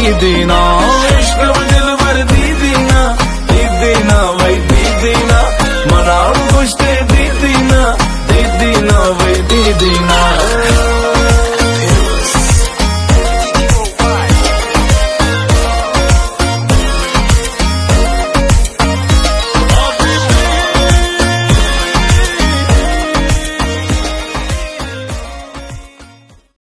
दीदीना, इश्क दिल भर दीदीना, दीदीना भाई दीदीना, मनाओ खुश दीदीना, दीदीना भाई दीदीना।